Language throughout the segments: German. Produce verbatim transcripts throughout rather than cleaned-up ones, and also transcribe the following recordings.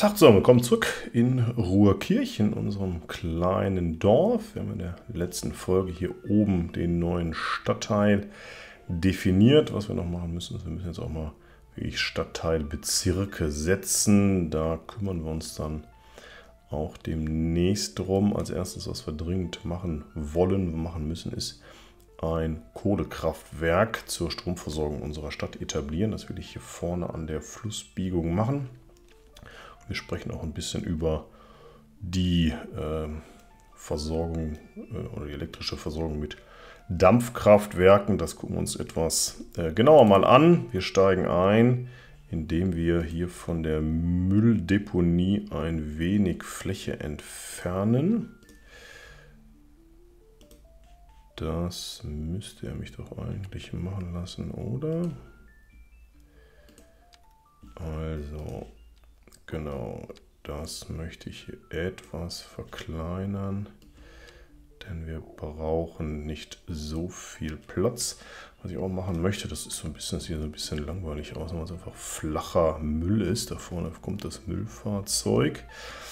Tag zusammen, willkommen zurück in Ruhrkirchen, unserem kleinen Dorf. Wir haben in der letzten Folge hier oben den neuen Stadtteil definiert. Was wir noch machen müssen, ist, wir müssen jetzt auch mal wirklich Stadtteilbezirke setzen. Da kümmern wir uns dann auch demnächst drum. Als erstes, was wir dringend machen wollen, machen müssen, ist ein Kohlekraftwerk zur Stromversorgung unserer Stadt etablieren. Das will ich hier vorne an der Flussbiegung machen. Wir sprechen auch ein bisschen über die äh, Versorgung äh, oder die elektrische Versorgung mit Dampfkraftwerken. Das gucken wir uns etwas äh, genauer mal an. Wir steigen ein, indem wir hier von der Mülldeponie ein wenig Fläche entfernen. Das müsste er mich doch eigentlich machen lassen, oder? Also... Genau, das möchte ich hier etwas verkleinern, denn wir brauchen nicht so viel Platz. Was ich auch machen möchte, das ist so ein bisschen, das sieht so ein bisschen langweilig aus, weil es einfach flacher Müll ist. Da vorne kommt das Müllfahrzeug.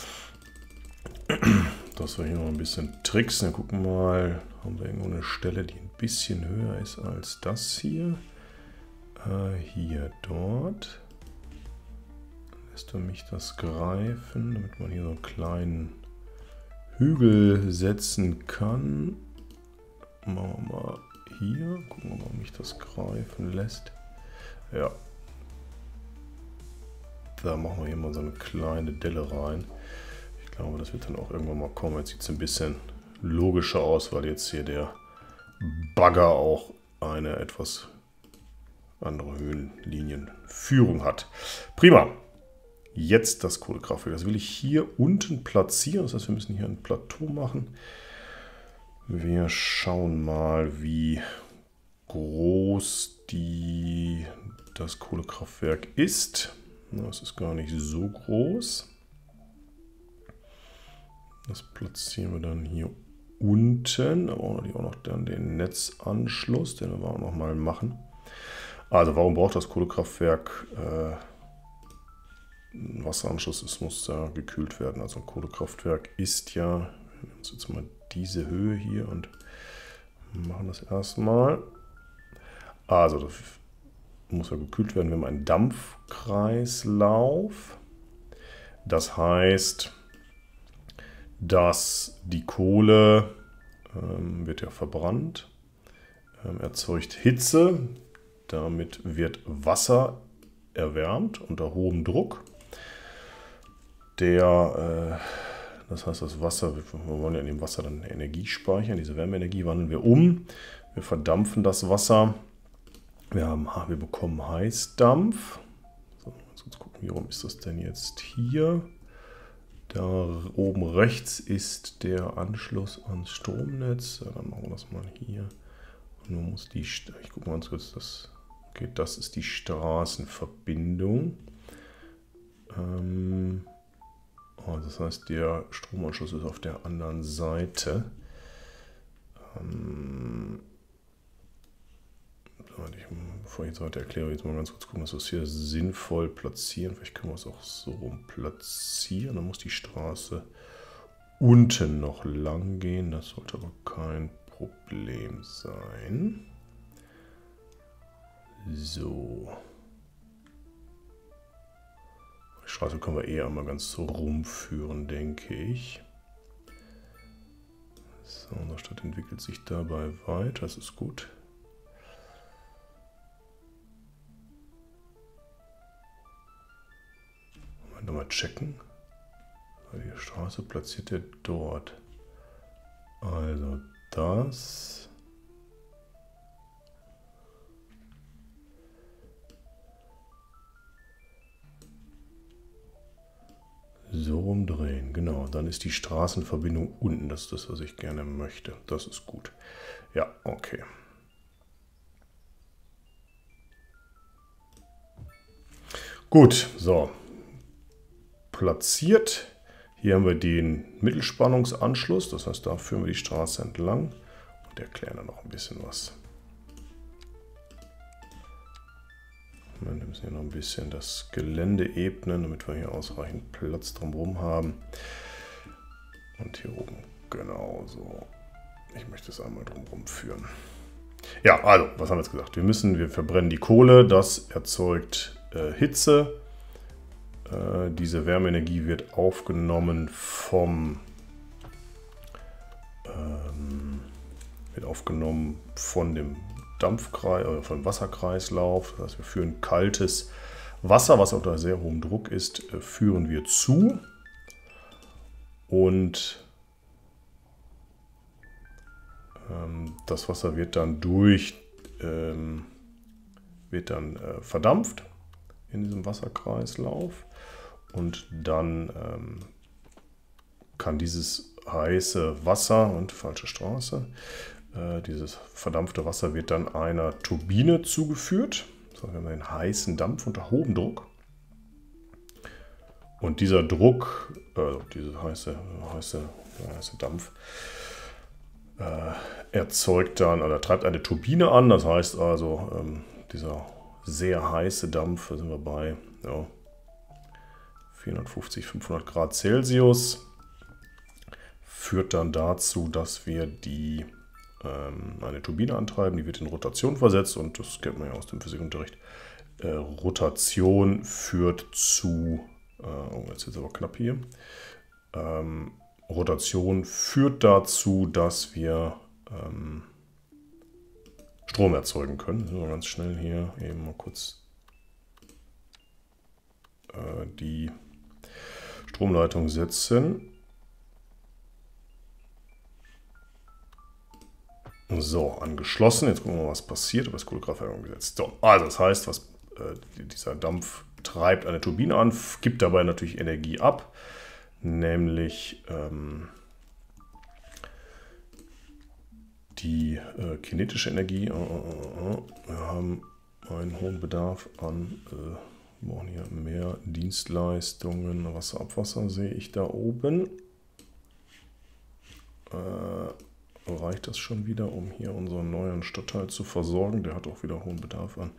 Das wir hier noch ein bisschen tricksen. Dann gucken wir mal, haben wir irgendwo eine Stelle, die ein bisschen höher ist als das hier. Äh, hier, dort. Lässt du mich das greifen, damit man hier so einen kleinen Hügel setzen kann. Machen wir mal hier. Gucken wir mal, ob mich das greifen lässt. Ja. Da machen wir hier mal so eine kleine Delle rein. Ich glaube, das wird dann auch irgendwann mal kommen. Jetzt sieht es ein bisschen logischer aus, weil jetzt hier der Bagger auch eine etwas andere Höhenlinienführung hat. Prima. Jetzt das Kohlekraftwerk. Das will ich hier unten platzieren. Das heißt, wir müssen hier ein Plateau machen. Wir schauen mal, wie groß die, das Kohlekraftwerk ist. Das ist gar nicht so groß. Das platzieren wir dann hier unten. Da brauchen wir auch noch dann den Netzanschluss, den wir auch noch mal machen. Also, warum braucht das Kohlekraftwerk äh, ein Wasseranschluss? Es muss ja gekühlt werden. Also ein Kohlekraftwerk ist ja, wir nehmen uns jetzt mal diese Höhe hier und machen das erstmal. Also das muss ja gekühlt werden. Wir haben einen Dampfkreislauf. Das heißt, dass die Kohle ähm, wird ja verbrannt, ähm, erzeugt Hitze. Damit wird Wasser erwärmt unter hohem Druck. Der, äh, das heißt, das Wasser, wir wollen ja in dem Wasser dann Energie speichern. Diese Wärmeenergie wandeln wir um. Wir verdampfen das Wasser. Wir, haben, wir bekommen Heißdampf. So, jetzt gucken, wie rum ist das denn jetzt hier? Da oben rechts ist der Anschluss ans Stromnetz. Ja, dann machen wir das mal hier. Und nun muss die, ich gucke mal ganz kurz, das, okay, das ist die Straßenverbindung. Ähm, oh, das heißt, der Stromanschluss ist auf der anderen Seite. Ähm, ich, bevor ich jetzt weiter erkläre, jetzt mal ganz kurz gucken, dass wir es hier sinnvoll platzieren. Vielleicht können wir es auch so rum platzieren. Dann muss die Straße unten noch lang gehen. Das sollte aber kein Problem sein. So. Die Straße können wir eher einmal ganz so rumführen, denke ich. So, unsere Stadt entwickelt sich dabei weiter. Das ist gut. Nochmal checken. Die Straße platziert er dort. Also das. So umdrehen, genau. Dann ist die Straßenverbindung unten. Das ist das, was ich gerne möchte. Das ist gut. Ja, okay. Gut, so. Platziert. Hier haben wir den Mittelspannungsanschluss. Das heißt, da führen wir die Straße entlang und erklären dann noch ein bisschen was. Wir müssen hier noch ein bisschen das Gelände ebnen, damit wir hier ausreichend Platz drumherum haben. Und hier oben genau so. Ich möchte es einmal drumherum führen. Ja, also, was haben wir jetzt gesagt? Wir müssen, wir verbrennen die Kohle, das erzeugt äh, Hitze. Äh, diese Wärmeenergie wird aufgenommen vom ähm, wird aufgenommen von dem Dampfkreis oder vom Wasserkreislauf. Das heißt, wir führen kaltes Wasser, was unter sehr hohem Druck ist, äh, führen wir zu. Und ähm, das Wasser wird dann durch ähm, wird dann äh, verdampft in diesem Wasserkreislauf und dann ähm, kann dieses heiße Wasser und falsche Straße, äh, dieses verdampfte Wasser wird dann einer Turbine zugeführt. So, wir haben den heißen Dampf unter hohem Druck. Und dieser Druck, äh, dieser heiße, heiße, heiße Dampf, äh, erzeugt dann oder treibt eine Turbine an. Das heißt also, ähm, dieser sehr heiße Dampf, da sind wir bei ja, vierhundertfünfzig, fünfhundert Grad Celsius, führt dann dazu, dass wir die, ähm, eine Turbine antreiben. Die wird in Rotation versetzt und das kennt man ja aus dem Physikunterricht. Äh, Rotation führt zu Oh, jetzt ist es aber knapp hier. Ähm, Rotation führt dazu, dass wir ähm, Strom erzeugen können. So, ganz schnell hier eben mal kurz äh, die Stromleitung setzen. So, angeschlossen. Jetzt gucken wir mal, was passiert. Aber das Kohlekraftwerk umgesetzt. So, also das heißt, was äh, dieser Dampf treibt eine Turbine an, gibt dabei natürlich Energie ab, nämlich ähm, die äh, kinetische Energie. Äh, äh, äh, wir haben einen hohen Bedarf an, äh, wir brauchen hier mehr Dienstleistungen. Wasser, Abwasser sehe ich da oben. Äh, reicht das schon wieder, um hier unseren neuen Stadtteil zu versorgen? Der hat auch wieder hohen Bedarf an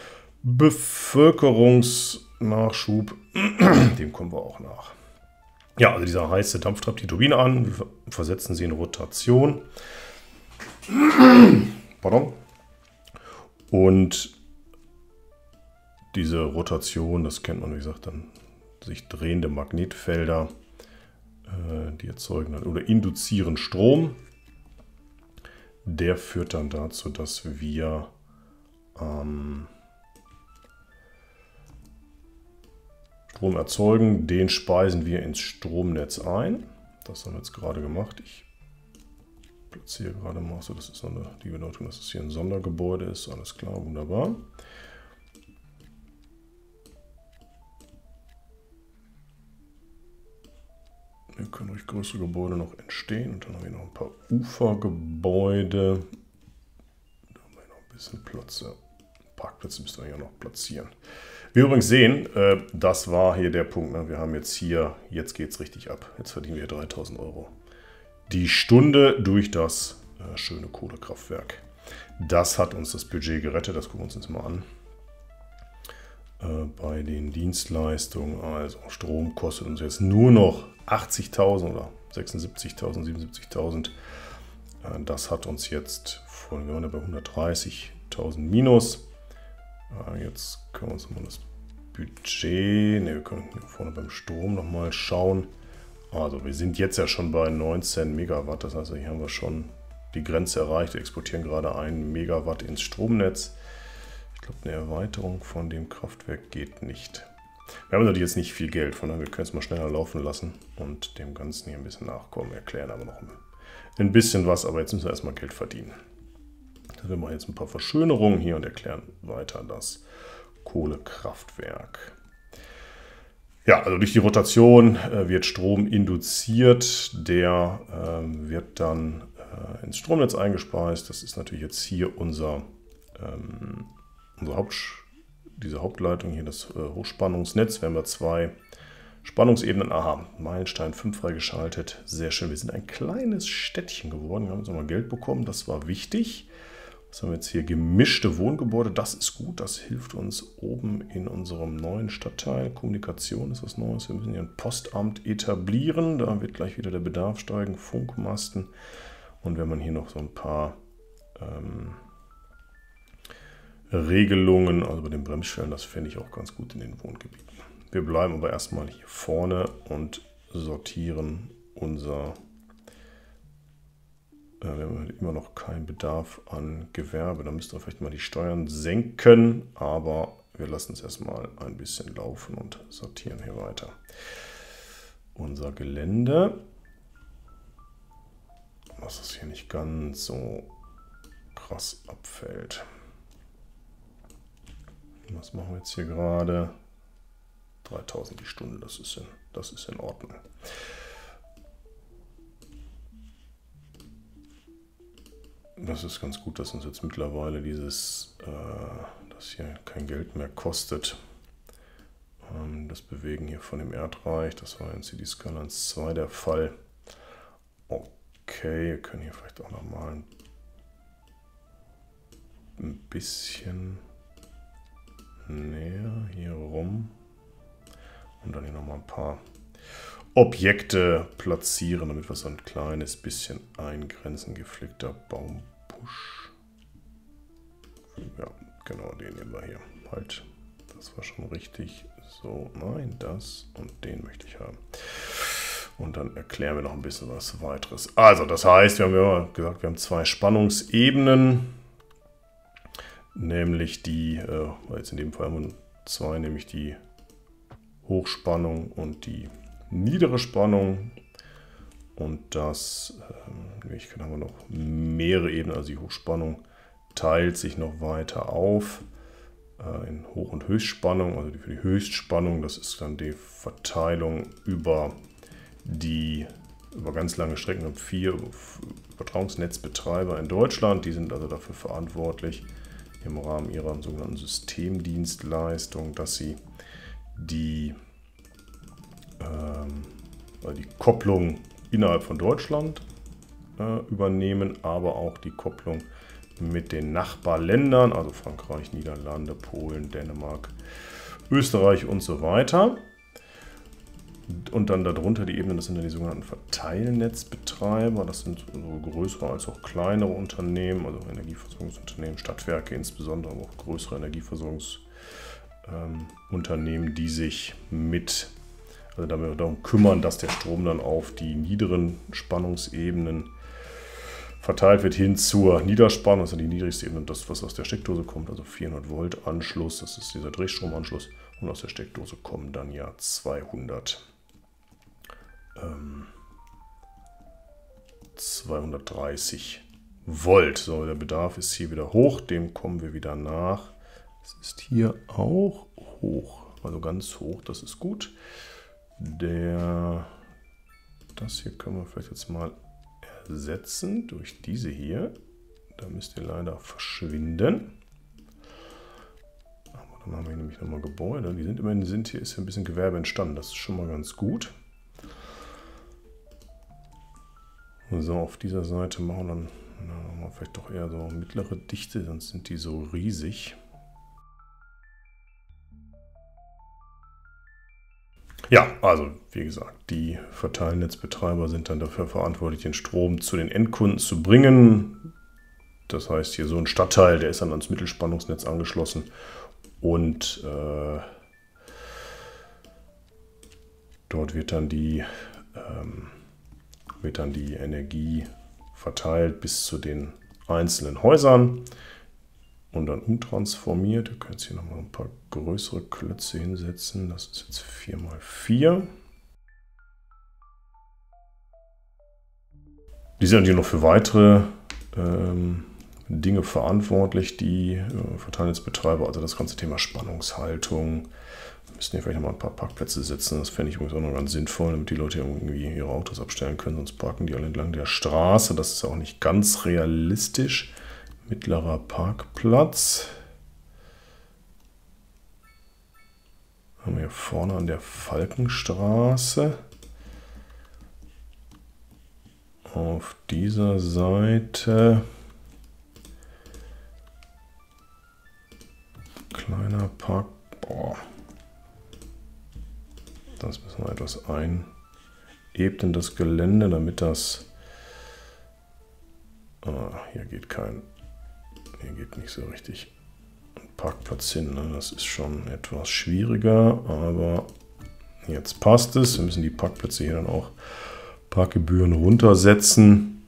Bevölkerungsnachschub, dem kommen wir auch nach. Ja, also dieser heiße Dampf treibt die Turbine an, wir versetzen sie in Rotation. Pardon. Und diese Rotation, das kennt man, wie gesagt, dann sich drehende Magnetfelder, äh, die erzeugen dann oder induzieren Strom. Der führt dann dazu, dass wir ähm, Strom erzeugen, den speisen wir ins Stromnetz ein. Das haben wir jetzt gerade gemacht. Ich platziere gerade mal so, das ist eine, die Bedeutung, dass es hier ein Sondergebäude ist. Alles klar, wunderbar. Hier können ruhig größere Gebäude noch entstehen. Und dann haben wir noch ein paar Ufergebäude. Da haben wir noch ein bisschen Platz. Parkplätze müssen wir ja noch platzieren. Wir übrigens sehen, äh, das war hier der Punkt. Ne? Wir haben jetzt hier, jetzt geht es richtig ab. Jetzt verdienen wir dreitausend Euro die Stunde durch das äh, schöne Kohlekraftwerk. Das hat uns das Budget gerettet. Das gucken wir uns jetzt mal an. Äh, bei den Dienstleistungen, also Strom kostet uns jetzt nur noch achtzigtausend oder sechsundsiebzigtausend, siebenundsiebzigtausend. Äh, das hat uns jetzt, von, wir waren bei hundertdreißigtausend minus. Jetzt können wir uns mal das Budget, ne, wir können hier vorne beim Strom nochmal schauen. Also wir sind jetzt ja schon bei neunzehn Megawatt, das heißt, hier haben wir schon die Grenze erreicht. Wir exportieren gerade ein Megawatt ins Stromnetz. Ich glaube, eine Erweiterung von dem Kraftwerk geht nicht. Wir haben natürlich jetzt nicht viel Geld, von daher wir können es mal schneller laufen lassen und dem Ganzen hier ein bisschen nachkommen. Wir erklären aber noch ein bisschen was, aber jetzt müssen wir erstmal Geld verdienen. Wir machen jetzt ein paar Verschönerungen hier und erklären weiter das Kohlekraftwerk. Ja, also durch die Rotation äh, wird Strom induziert, der äh, wird dann äh, ins Stromnetz eingespeist. Das ist natürlich jetzt hier unser, ähm, unsere Haupt, diese Hauptleitung, hier das äh, Hochspannungsnetz. Wir haben ja zwei Spannungsebenen. Aha, Meilenstein fünf freigeschaltet. Sehr schön. Wir sind ein kleines Städtchen geworden. Wir haben uns nochmal Geld bekommen. Das war wichtig. Was haben wir jetzt hier? Gemischte Wohngebäude, das ist gut, das hilft uns oben in unserem neuen Stadtteil. Kommunikation ist was Neues, wir müssen hier ein Postamt etablieren, da wird gleich wieder der Bedarf steigen, Funkmasten. Und wenn man hier noch so ein paar ähm, Regelungen, also bei den Bremsschwellen, das fände ich auch ganz gut in den Wohngebieten. Wir bleiben aber erstmal hier vorne und sortieren unser... Wir haben immer noch keinen Bedarf an Gewerbe. Da müssten wir vielleicht mal die Steuern senken, aber wir lassen es erstmal ein bisschen laufen und sortieren hier weiter. Unser Gelände, was es hier nicht ganz so krass abfällt. Was machen wir jetzt hier gerade? dreitausend die Stunde, das ist in, das ist in Ordnung. Das ist ganz gut, dass uns jetzt mittlerweile dieses, äh, das hier kein Geld mehr kostet. Ähm, das Bewegen hier von dem Erdreich, das war in C D Skylines zwei der Fall. Okay, wir können hier vielleicht auch nochmal ein bisschen näher hier rum und dann hier nochmal ein paar Objekte platzieren, damit wir so ein kleines bisschen eingrenzen. Geflickter Baumbusch. Ja, genau, den nehmen wir hier. Halt, das war schon richtig. So, nein, das und den möchte ich haben. Und dann erklären wir noch ein bisschen was weiteres. Also, das heißt, wir haben ja gesagt, wir haben zwei Spannungsebenen. Nämlich die, äh, jetzt in dem Fall haben wir zwei, nämlich die Hochspannung und die niedere Spannung, und das, ähm, ich kann aber noch mehrere Ebenen, also die Hochspannung teilt sich noch weiter auf äh, in Hoch- und Höchstspannung. Also für die Höchstspannung, das ist dann die Verteilung über die über ganz lange Strecken. Wir haben vier Übertragungsnetzbetreiber in Deutschland, die sind also dafür verantwortlich im Rahmen ihrer sogenannten Systemdienstleistung, dass sie die Also die Kopplung innerhalb von Deutschland äh, übernehmen, aber auch die Kopplung mit den Nachbarländern, also Frankreich, Niederlande, Polen, Dänemark, Österreich und so weiter. Und dann darunter die Ebenen, das sind dann die sogenannten Verteilnetzbetreiber. Das sind sowohl größere als auch kleinere Unternehmen, also Energieversorgungsunternehmen, Stadtwerke insbesondere, aber auch größere Energieversorgungsunternehmen, ähm, die sich mit Also damit darum kümmern, dass der Strom dann auf die niederen Spannungsebenen verteilt wird hin zur Niederspannung, also die niedrigste Ebene, das, was aus der Steckdose kommt, also vierhundert Volt Anschluss, das ist dieser Drehstromanschluss, und aus der Steckdose kommen dann ja zweihundert, ähm, zweihundertdreißig Volt. So, der Bedarf ist hier wieder hoch, dem kommen wir wieder nach. Es ist hier auch hoch, also ganz hoch, das ist gut. Der, das hier können wir vielleicht jetzt mal ersetzen durch diese hier. Da müsst ihr leider verschwinden. Aber dann haben wir hier nämlich nochmal Gebäude. Die sind immerhin, sind hier ist ja ein bisschen Gewerbe entstanden. Das ist schon mal ganz gut. So, auf dieser Seite machen wir dann na, vielleicht doch eher so mittlere Dichte, sonst sind die so riesig. Ja, also wie gesagt, die Verteilnetzbetreiber sind dann dafür verantwortlich, den Strom zu den Endkunden zu bringen. Das heißt, hier so ein Stadtteil, der ist dann ans Mittelspannungsnetz angeschlossen und äh, dort wird dann die ähm, wird dann die Energie verteilt bis zu den einzelnen Häusern und dann umtransformiert. Ihr könnt hier nochmal ein paar größere Klötze hinsetzen. Das ist jetzt vier mal vier. Die sind natürlich noch für weitere ähm, Dinge verantwortlich, die äh, Verteilnetzbetreiber, also das ganze Thema Spannungshaltung. Wir müssen hier vielleicht noch mal ein paar Parkplätze setzen. Das fände ich übrigens auch noch ganz sinnvoll, damit die Leute irgendwie ihre Autos abstellen können, sonst parken die alle entlang der Straße. Das ist auch nicht ganz realistisch. Mittlerer Parkplatz. Haben wir hier vorne an der Falkenstraße. Auf dieser Seite Kleiner Park. Boah. Das müssen wir etwas einebnen, das Gelände, damit das... Ah, hier geht kein... Hier geht nicht so richtig ein Parkplatz hin. Ne? Das ist schon etwas schwieriger, aber jetzt passt es. Wir müssen die Parkplätze hier dann auch Parkgebühren runtersetzen,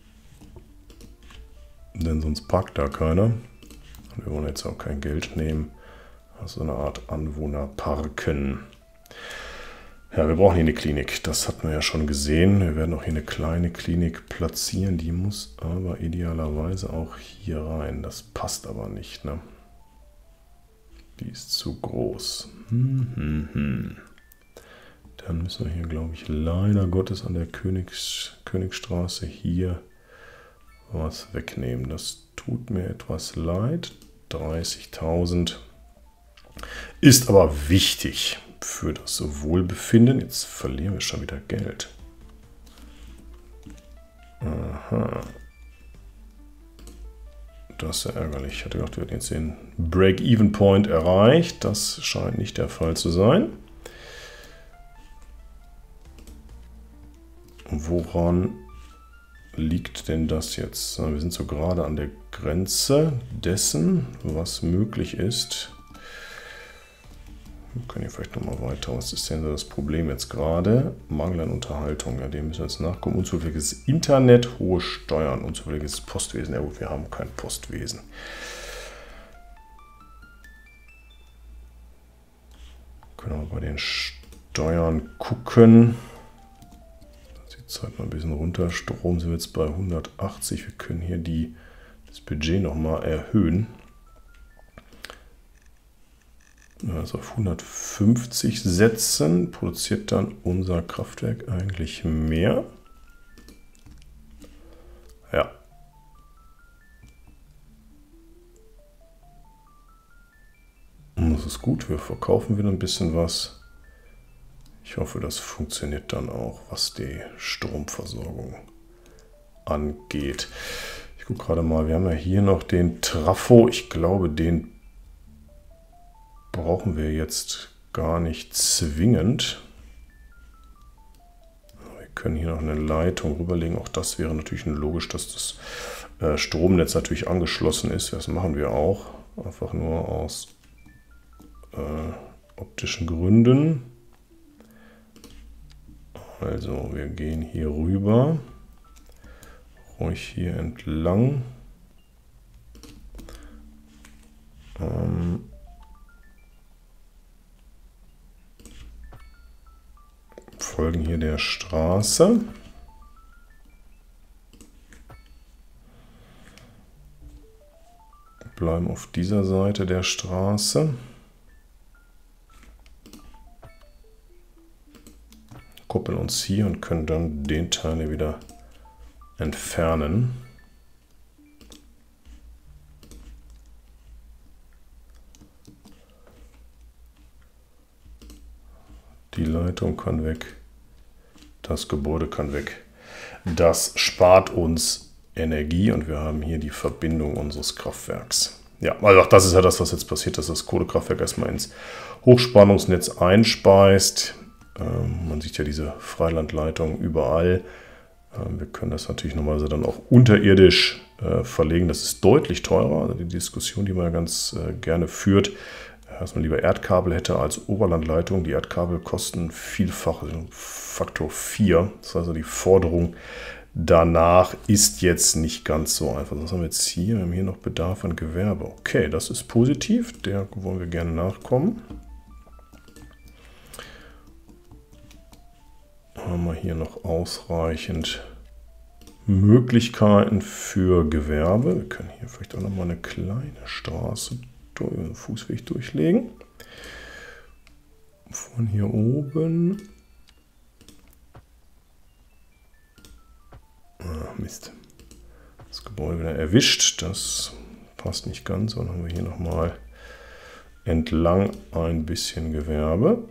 denn sonst parkt da keiner. Und wir wollen jetzt auch kein Geld nehmen. Also eine Art Anwohnerparken. Ja, wir brauchen hier eine Klinik. Das hatten wir ja schon gesehen. Wir werden auch hier eine kleine Klinik platzieren. Die muss aber idealerweise auch hier rein. Das passt aber nicht, ne? Die ist zu groß. Hm, hm, hm. Dann müssen wir hier, glaube ich, leider Gottes an der Königs Königstraße hier was wegnehmen. Das tut mir etwas leid. dreißigtausend ist aber wichtig für das Wohlbefinden. Jetzt verlieren wir schon wieder Geld. Aha. Das ist ja ärgerlich. Ich hatte gedacht, wir hätten jetzt den Break-Even-Point erreicht. Das scheint nicht der Fall zu sein. Woran liegt denn das jetzt? Wir sind so gerade an der Grenze dessen, was möglich ist. Wir können hier vielleicht nochmal weiter. Was ist denn das Problem jetzt gerade? Mangel an Unterhaltung. Ja, dem müssen wir jetzt nachkommen. Unzugängliches Internet, hohe Steuern, unzugängliches Postwesen. Ja gut, wir haben kein Postwesen. Können wir bei den Steuern gucken. Die Zeit mal ein bisschen runter. Strom sind wir jetzt bei hundertachtzig. Wir können hier die, das Budget nochmal erhöhen. Also auf hundertfünfzig setzen, produziert dann unser Kraftwerk eigentlich mehr. Ja. Und das ist gut, wir verkaufen wieder ein bisschen was. Ich hoffe, das funktioniert dann auch, was die Stromversorgung angeht. Ich gucke gerade mal, wir haben ja hier noch den Trafo. Ich glaube, den brauchen wir jetzt gar nicht zwingend. Wir können hier noch eine Leitung rüberlegen. Auch das wäre natürlich logisch, dass das äh, Stromnetz natürlich angeschlossen ist. Das machen wir auch. Einfach nur aus äh, optischen Gründen. Also wir gehen hier rüber. Ruhig hier entlang. Ähm, folgen hier der Straße. Bleiben auf dieser Seite der Straße. Kuppeln uns hier und können dann den Teil hier wieder entfernen. Die Leitung kann weg. Das Gebäude kann weg. Das spart uns Energie und wir haben hier die Verbindung unseres Kraftwerks. Ja, also auch das ist ja das, was jetzt passiert, dass das Kohlekraftwerk erstmal ins Hochspannungsnetz einspeist. Ähm, man sieht ja diese Freilandleitung überall. Ähm, wir können das natürlich normalerweise dann auch unterirdisch äh, verlegen. Das ist deutlich teurer. Also die Diskussion, die man ja ganz äh, gerne führt, dass man lieber Erdkabel hätte als Oberlandleitung. Die Erdkabel kosten vielfach, also Faktor vier. Das heißt also, die Forderung danach ist jetzt nicht ganz so einfach. Was haben wir jetzt hier? Wir haben hier noch Bedarf an Gewerbe. Okay, das ist positiv. Der wollen wir gerne nachkommen. Haben wir hier noch ausreichend Möglichkeiten für Gewerbe. Wir können hier vielleicht auch noch mal eine kleine Straße, einen Fußweg durchlegen. Von hier oben. Ah, Mist. Das Gebäude wieder erwischt. Das passt nicht ganz. Und dann haben wir hier nochmal entlang ein bisschen Gewerbe.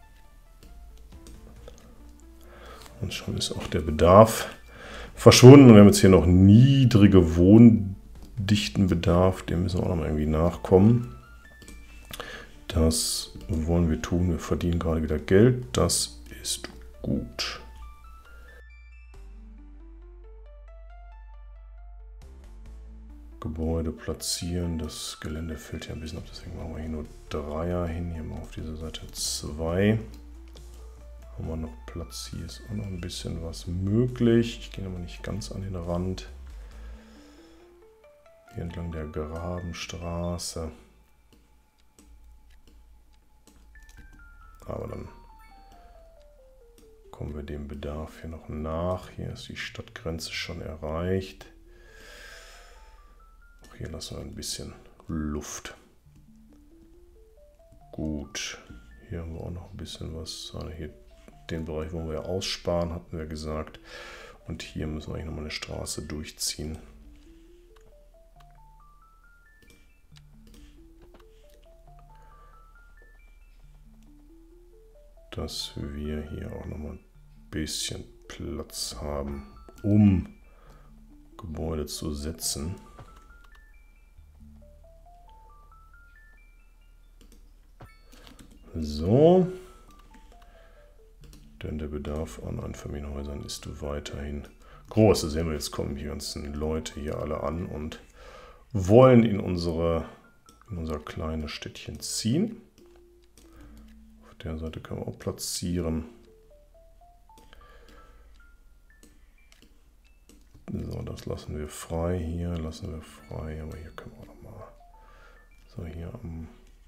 Und schon ist auch der Bedarf verschwunden. Und wir haben jetzt hier noch niedrige Wohndichtenbedarf. Dem müssen wir auch noch mal irgendwie nachkommen. Das wollen wir tun. Wir verdienen gerade wieder Geld. Das ist gut. Gebäude platzieren. Das Gelände fällt hier ein bisschen ab. Deswegen machen wir hier nur Dreier hin. Hier mal auf dieser Seite zwei. Haben wir noch Platz. Hier ist auch noch ein bisschen was möglich. Ich gehe aber nicht ganz an den Rand. Hier entlang der Grabenstraße. Aber dann kommen wir dem Bedarf hier noch nach. Hier ist die Stadtgrenze schon erreicht. Auch hier lassen wir ein bisschen Luft. Gut. Hier haben wir auch noch ein bisschen was. Also hier den Bereich wollen wir ja aussparen, hatten wir gesagt. Und hier müssen wir eigentlich nochmal eine Straße durchziehen. Dass wir hier auch nochmal ein bisschen Platz haben, um Gebäude zu setzen. So. Denn der Bedarf an Einfamilienhäusern ist weiterhin groß. Das sehen wir, jetzt kommen die ganzen Leute hier alle an und wollen in, unsere, in unser kleines Städtchen ziehen. Auf der Seite können wir auch platzieren. So, das lassen wir frei. Hier lassen wir frei. Aber hier können wir auch nochmal. So, hier am.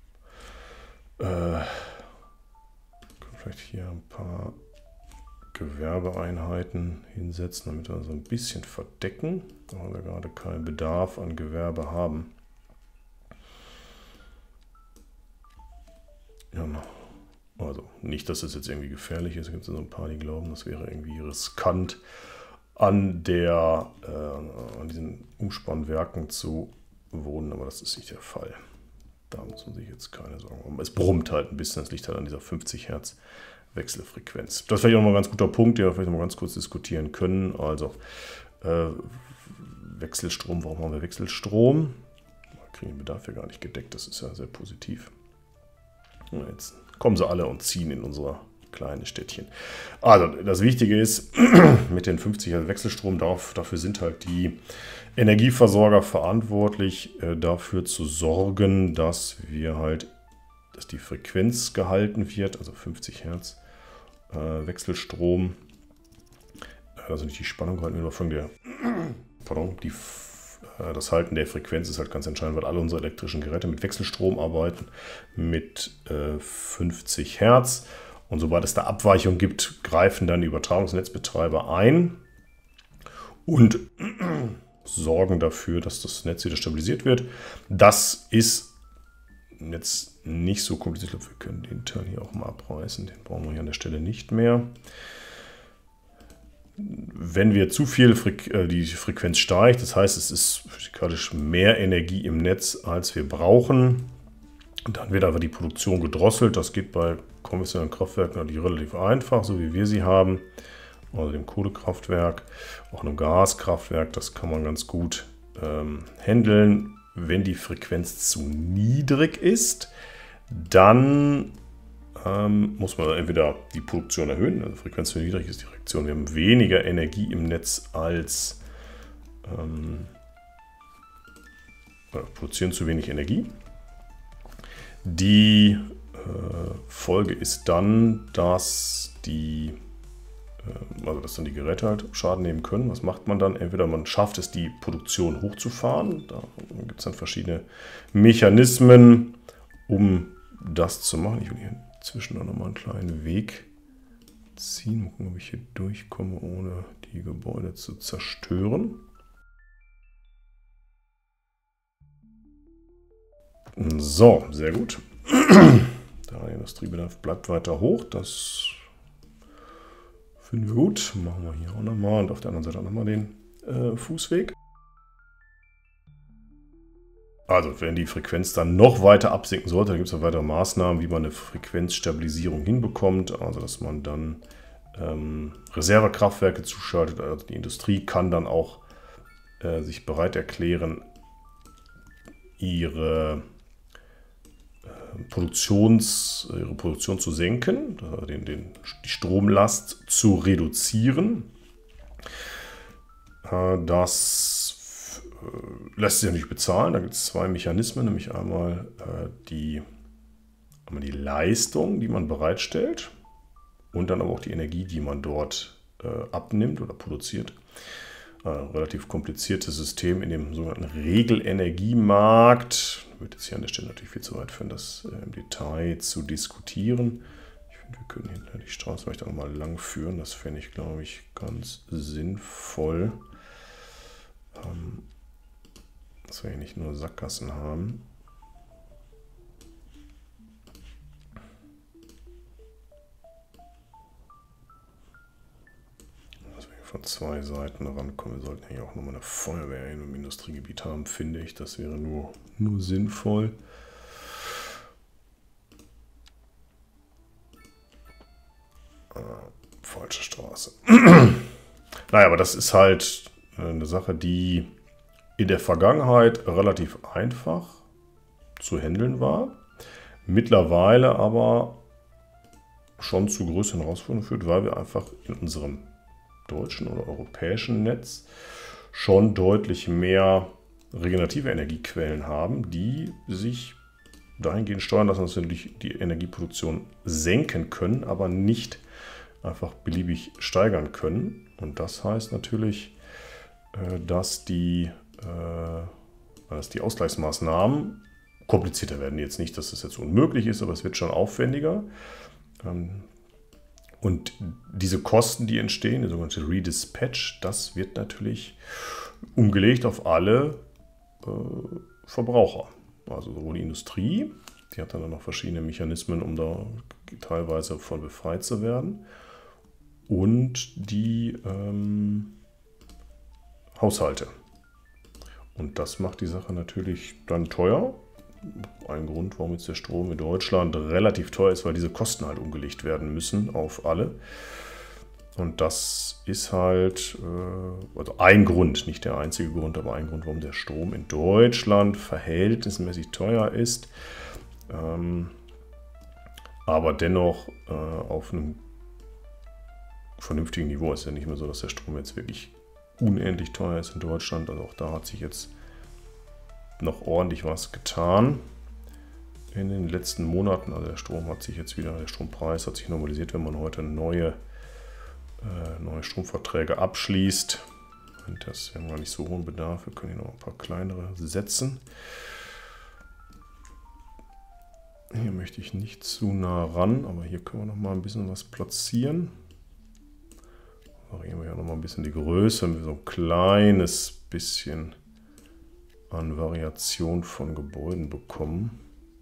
Äh, vielleicht hier ein paar Gewerbeeinheiten hinsetzen, damit wir so ein bisschen verdecken, weil wir gerade keinen Bedarf an Gewerbe haben. Ja, also nicht, dass es jetzt irgendwie gefährlich ist. Es gibt so ein paar, die glauben, das wäre irgendwie riskant, an, der, äh, an diesen Umspannwerken zu wohnen, aber das ist nicht der Fall. Da muss man sich jetzt keine Sorgen machen. Es brummt halt ein bisschen, das liegt halt an dieser fünfzig Hertz Wechselfrequenz. Das ist vielleicht auch noch mal ein ganz guter Punkt, den wir vielleicht noch mal ganz kurz diskutieren können. Also äh, Wechselstrom, warum haben wir Wechselstrom? Wir kriegen den Bedarf ja gar nicht gedeckt, das ist ja sehr positiv. Und jetzt kommen sie alle und ziehen in unser kleines Städtchen. Also das Wichtige ist, mit den fünfzig Hertz Wechselstrom, dafür sind halt die Energieversorger verantwortlich, äh, dafür zu sorgen, dass wir halt, dass die Frequenz gehalten wird, also fünfzig Hertz äh, Wechselstrom. Also nicht die Spannung gehalten wird, aber von der, pardon, die, äh, das Halten der Frequenz ist halt ganz entscheidend, weil alle unsere elektrischen Geräte mit Wechselstrom arbeiten, mit äh, fünfzig Hertz. Und sobald es da Abweichung gibt, greifen dann die Übertragungsnetzbetreiber ein und sorgen dafür, dass das Netz wieder stabilisiert wird. Das ist jetzt nicht so kompliziert. Ich glaube, wir können den Teil hier auch mal abreißen. Den brauchen wir hier an der Stelle nicht mehr. Wenn wir zu viel Frequ äh, die Frequenz steigt, das heißt, es ist physikalisch mehr Energie im Netz, als wir brauchen, dann wird aber die Produktion gedrosselt. Das geht bei konventionellen Kraftwerken natürlich relativ einfach, so wie wir sie haben. Also dem Kohlekraftwerk, auch einem Gaskraftwerk, das kann man ganz gut ähm, handeln. Wenn die Frequenz zu niedrig ist, dann ähm, muss man entweder die Produktion erhöhen. Also Frequenz zu niedrig ist die Reaktion. Wir haben weniger Energie im Netz als ähm, äh, produzieren zu wenig Energie. Die äh, Folge ist dann, dass die Also dass dann die Geräte halt Schaden nehmen können. Was macht man dann? Entweder man schafft es, die Produktion hochzufahren. Da gibt es dann verschiedene Mechanismen, um das zu machen. Ich will hier inzwischen auch nochmal einen kleinen Weg ziehen. Mal gucken, ob ich hier durchkomme, ohne die Gebäude zu zerstören. So, sehr gut. Der Industriebedarf bleibt weiter hoch. Das finden wir gut. Machen wir hier auch nochmal und auf der anderen Seite auch nochmal den äh, Fußweg. Also, wenn die Frequenz dann noch weiter absinken sollte, dann gibt es noch weitere Maßnahmen, wie man eine Frequenzstabilisierung hinbekommt. Also, dass man dann ähm, Reservekraftwerke zuschaltet. Also, die Industrie kann dann auch äh, sich bereit erklären, ihre Produktions, ihre Produktion zu senken, den, den, die Stromlast zu reduzieren. Das lässt sich natürlich bezahlen. Da gibt es zwei Mechanismen, nämlich einmal die, einmal die Leistung, die man bereitstellt, und dann aber auch die Energie, die man dort abnimmt oder produziert. Ein relativ kompliziertes System in dem sogenannten Regelenergiemarkt. Wird jetzt hier an der Stelle natürlich viel zu weit führen, das im Detail zu diskutieren. Ich finde, wir können hier die Straße vielleicht auch mal lang führen. Das fände ich, glaube ich, ganz sinnvoll. Dass wir hier nicht nur Sackgassen haben. Dass wir hier von zwei Seiten rankommen. Wir sollten hier auch nochmal eine Feuerwehr in einem Industriegebiet haben, finde ich. Das wäre nur, nur sinnvoll. Ah, falsche Straße. Naja, aber das ist halt eine Sache, die in der Vergangenheit relativ einfach zu handeln war, mittlerweile aber schon zu größeren Herausforderungen führt, weil wir einfach in unserem deutschen oder europäischen Netz schon deutlich mehr regenerative Energiequellen haben, die sich dahingehend steuern lassen, dass wir natürlich die Energieproduktion senken können, aber nicht einfach beliebig steigern können. Und das heißt natürlich, dass die, dass die Ausgleichsmaßnahmen komplizierter werden. Jetzt nicht, dass es jetzt unmöglich ist, aber es wird schon aufwendiger. Und diese Kosten, die entstehen, die sogenannte Redispatch, das wird natürlich umgelegt auf alle Verbraucher. Also sowohl die Industrie, die hat dann noch verschiedene Mechanismen, um da teilweise von befreit zu werden, und die ähm, Haushalte. Und das macht die Sache natürlich dann teuer. Ein Grund, warum jetzt der Strom in Deutschland relativ teuer ist, weil diese Kosten halt umgelegt werden müssen auf alle. Und das ist halt, äh, also ein Grund, nicht der einzige Grund, aber ein Grund, warum der Strom in Deutschland verhältnismäßig teuer ist. Ähm, aber dennoch äh, auf einem vernünftigen Niveau. Es ist ja nicht mehr so, dass der Strom jetzt wirklich unendlich teuer ist in Deutschland. Also auch da hat sich jetzt noch ordentlich was getan in den letzten Monaten. Also der Strom hat sich jetzt wieder, der Strompreis hat sich normalisiert, wenn man heute neue, äh, neue Stromverträge abschließt. Und das, wir haben gar nicht so hohen Bedarf. Wir können hier noch ein paar kleinere setzen. Hier möchte ich nicht zu nah ran, aber hier können wir noch mal ein bisschen was platzieren. Variieren wir ja noch mal ein bisschen die Größe, damit wir so ein kleines bisschen an Variation von Gebäuden bekommen.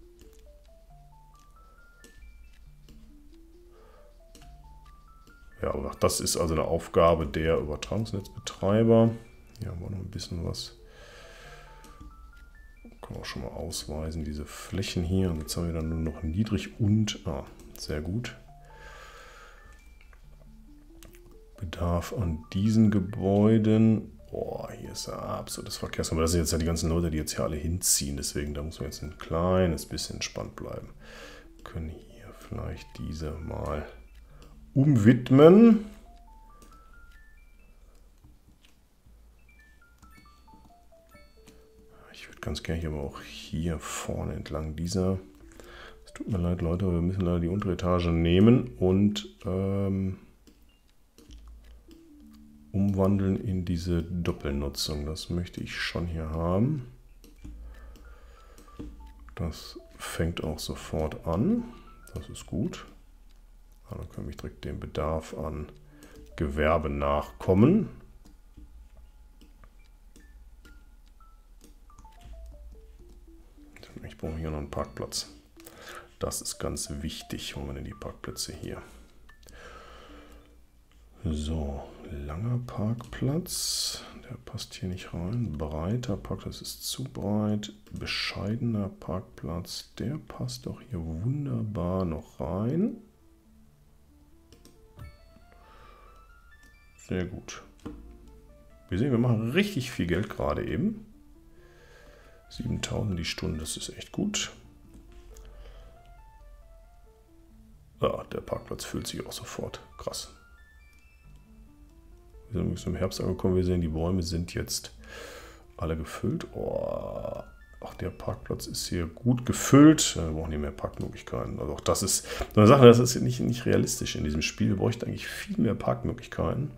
Ja, aber das ist also eine Aufgabe der Übertragungsnetzbetreiber. Hier haben wir noch ein bisschen was. Können wir auch schon mal ausweisen, diese Flächen hier. Und jetzt haben wir dann nur noch niedrig und, ah, sehr gut. Bedarf an diesen Gebäuden. Boah, hier ist ja absolutes Verkehrs. Aber das sind jetzt ja die ganzen Leute, die jetzt hier alle hinziehen. Deswegen, da muss man jetzt ein kleines bisschen entspannt bleiben. Wir können hier vielleicht diese mal umwidmen. Ich würde ganz gerne hier aber auch hier vorne entlang dieser. Es tut mir leid, Leute, aber wir müssen leider die untere Etage nehmen und ähm, umwandeln in diese Doppelnutzung. Das möchte ich schon hier haben. Das fängt auch sofort an. Das ist gut. Dann können wir direkt dem Bedarf an Gewerbe nachkommen. Ich brauche hier noch einen Parkplatz. Das ist ganz wichtig. Holen wir denn die Parkplätze hier? So, langer Parkplatz, der passt hier nicht rein. Breiter Parkplatz ist zu breit. Bescheidener Parkplatz, der passt doch hier wunderbar noch rein. Sehr gut. Wir sehen, wir machen richtig viel Geld gerade eben. siebentausend die Stunde, das ist echt gut. Ja, der Parkplatz füllt sich auch sofort. Krass. Wir sind im Herbst angekommen. Wir sehen, die Bäume sind jetzt alle gefüllt. Oh, auch der Parkplatz ist hier gut gefüllt. Wir brauchen hier mehr Parkmöglichkeiten. Also auch das ist so eine Sache, das ist nicht, nicht realistisch in diesem Spiel. Wir bräuchten eigentlich viel mehr Parkmöglichkeiten.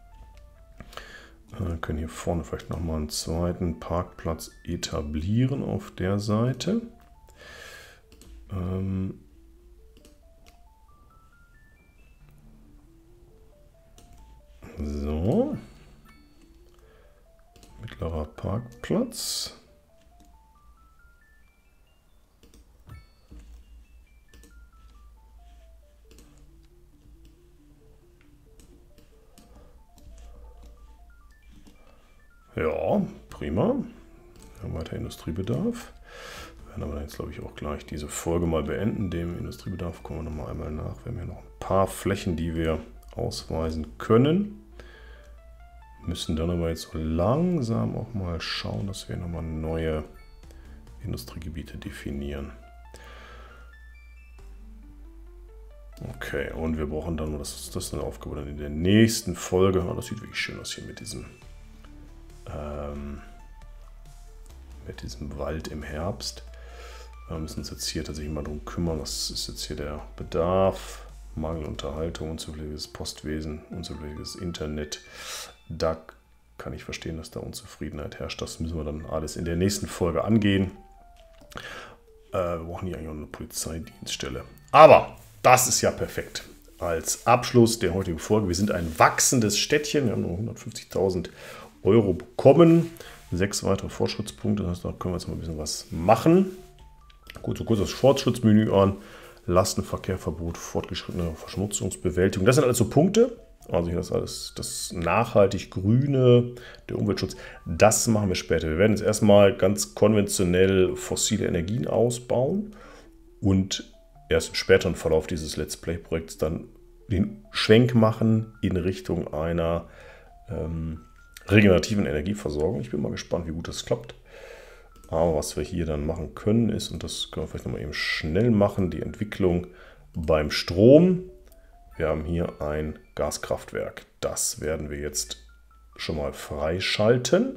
Wir können hier vorne vielleicht nochmal einen zweiten Parkplatz etablieren auf der Seite. Ähm so. Mittlerer Parkplatz. Ja, prima. Wir haben weiter Industriebedarf. Wir werden aber jetzt, glaube ich, auch gleich diese Folge mal beenden. Dem Industriebedarf kommen wir noch mal einmal nach. Wir haben hier noch ein paar Flächen, die wir ausweisen können. Müssen dann aber jetzt so langsam auch mal schauen, dass wir nochmal neue Industriegebiete definieren. Okay, und wir brauchen dann, das ist, das ist eine Aufgabe dann in der nächsten Folge. Oh, das sieht wirklich schön aus hier mit diesem Ähm, mit diesem Wald im Herbst. Wir müssen uns jetzt hier tatsächlich mal darum kümmern, was ist jetzt hier der Bedarf, Mangel, Unterhaltung, unzuverlässiges Postwesen, unzuverlässiges Internet. Da kann ich verstehen, dass da Unzufriedenheit herrscht. Das müssen wir dann alles in der nächsten Folge angehen. Äh, wir brauchen hier eigentlich auch eine Polizeidienststelle. Aber das ist ja perfekt. Als Abschluss der heutigen Folge. Wir sind ein wachsendes Städtchen. Wir haben nur hundertfünfzigtausend Euro bekommen. Sechs weitere Fortschrittspunkte. Das heißt, da können wir jetzt mal ein bisschen was machen. Gut, so kurz das Fortschrittsmenü an. Lastenverkehrverbot, fortgeschrittene Verschmutzungsbewältigung. Das sind alles so Punkte. Also hier das alles, das nachhaltig Grüne, der Umweltschutz. Das machen wir später. Wir werden jetzt erstmal ganz konventionell fossile Energien ausbauen und erst im späteren Verlauf dieses Let's Play-Projekts dann den Schwenk machen in Richtung einer ähm, regenerativen Energieversorgung. Ich bin mal gespannt, wie gut das klappt. Aber was wir hier dann machen können ist, und das können wir vielleicht nochmal eben schnell machen, die Entwicklung beim Strom. Wir haben hier ein Gaskraftwerk. Das werden wir jetzt schon mal freischalten.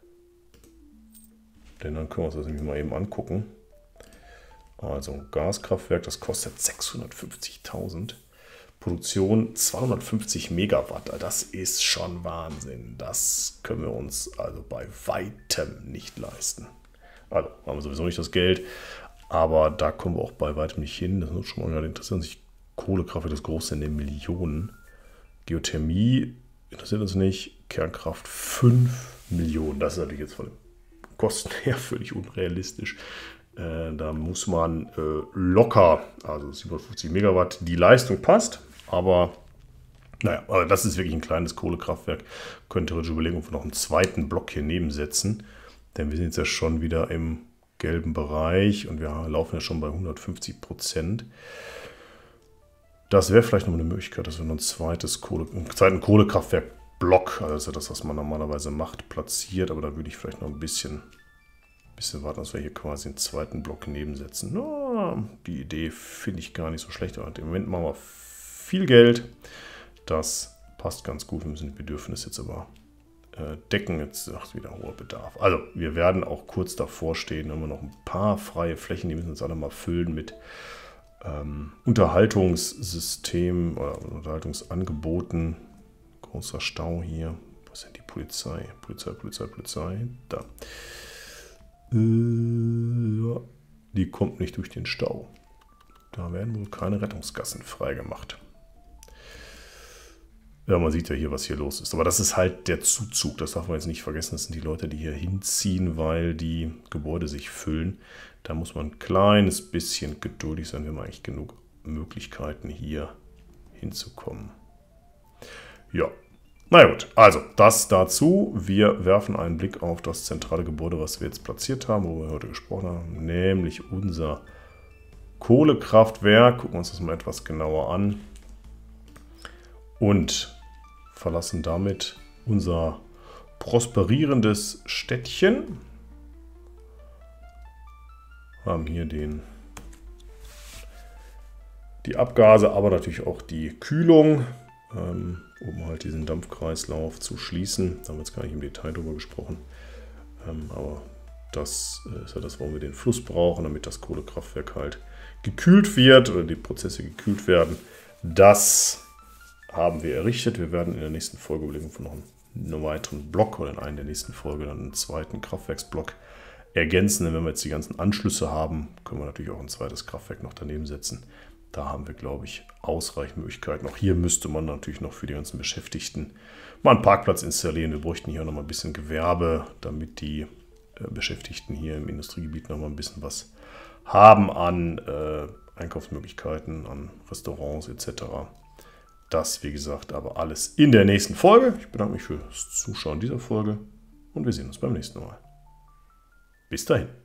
Denn dann können wir uns das nämlich mal eben angucken. Also ein Gaskraftwerk, das kostet sechshundertfünfzigtausend. Produktion zweihundertfünfzig Megawatt. Das ist schon Wahnsinn. Das können wir uns also bei weitem nicht leisten. Also haben wir sowieso nicht das Geld, aber da kommen wir auch bei weitem nicht hin. Das ist schon mal interessant. Sich Kohlekraftwerk, das große in den Millionen. Geothermie interessiert uns nicht. Kernkraft fünf Millionen. Das ist natürlich jetzt von den Kosten her völlig unrealistisch. Äh, da muss man äh, locker, also siebenhundertfünfzig Megawatt, die Leistung passt. Aber naja, aber das ist wirklich ein kleines Kohlekraftwerk. Könnte theoretisch überlegen, ob wir noch einen zweiten Block hier nebensetzen. Denn wir sind jetzt ja schon wieder im gelben Bereich und wir laufen ja schon bei hundertfünfzig Prozent. Das wäre vielleicht noch eine Möglichkeit, dass wir noch ein zweites Kohle, einen zweiten Kohlekraftwerk-Block, also das, was man normalerweise macht, platziert. Aber da würde ich vielleicht noch ein bisschen, bisschen warten, dass wir hier quasi einen zweiten Block nebensetzen. No, die Idee finde ich gar nicht so schlecht. Aber im Moment machen wir viel Geld. Das passt ganz gut. Wir müssen die Bedürfnisse jetzt aber äh, decken. Jetzt ist wieder hoher Bedarf. Also wir werden auch kurz davor stehen. Da haben wir noch ein paar freie Flächen. Die müssen wir uns alle mal füllen mit ähm, Unterhaltungssystemen oder Unterhaltungsangeboten. Großer Stau hier. Wo ist denn die Polizei? Polizei, Polizei, Polizei. Da. Äh, ja. Die kommt nicht durch den Stau. Da werden wohl keine Rettungsgassen freigemacht. Ja, man sieht ja hier, was hier los ist. Aber das ist halt der Zuzug. Das darf man jetzt nicht vergessen. Das sind die Leute, die hier hinziehen, weil die Gebäude sich füllen. Da muss man ein kleines bisschen geduldig sein. Wir haben eigentlich genug Möglichkeiten, hier hinzukommen. Ja, na gut. Also, das dazu. Wir werfen einen Blick auf das zentrale Gebäude, was wir jetzt platziert haben, wo wir heute gesprochen haben. Nämlich unser Kohlekraftwerk. Gucken wir uns das mal etwas genauer an. Und verlassen damit unser prosperierendes Städtchen. Haben hier den die Abgase, aber natürlich auch die Kühlung, ähm, um halt diesen Dampfkreislauf zu schließen. Da haben wir jetzt gar nicht im Detail drüber gesprochen, ähm, aber das ist ja das, warum wir den Fluss brauchen, damit das Kohlekraftwerk halt gekühlt wird oder die Prozesse gekühlt werden. Das haben wir errichtet. Wir werden in der nächsten Folge überlegen, von noch einen weiteren Block oder in einer der nächsten Folge dann einen zweiten Kraftwerksblock ergänzen. Denn wenn wir jetzt die ganzen Anschlüsse haben, können wir natürlich auch ein zweites Kraftwerk noch daneben setzen. Da haben wir, glaube ich, ausreichend Möglichkeiten. Auch hier müsste man natürlich noch für die ganzen Beschäftigten mal einen Parkplatz installieren. Wir bräuchten hier noch mal ein bisschen Gewerbe, damit die Beschäftigten hier im Industriegebiet noch mal ein bisschen was haben an äh, Einkaufsmöglichkeiten, an Restaurants et cetera. Das, wie gesagt, aber alles in der nächsten Folge. Ich bedanke mich fürs Zuschauen dieser Folge und wir sehen uns beim nächsten Mal. Bis dahin.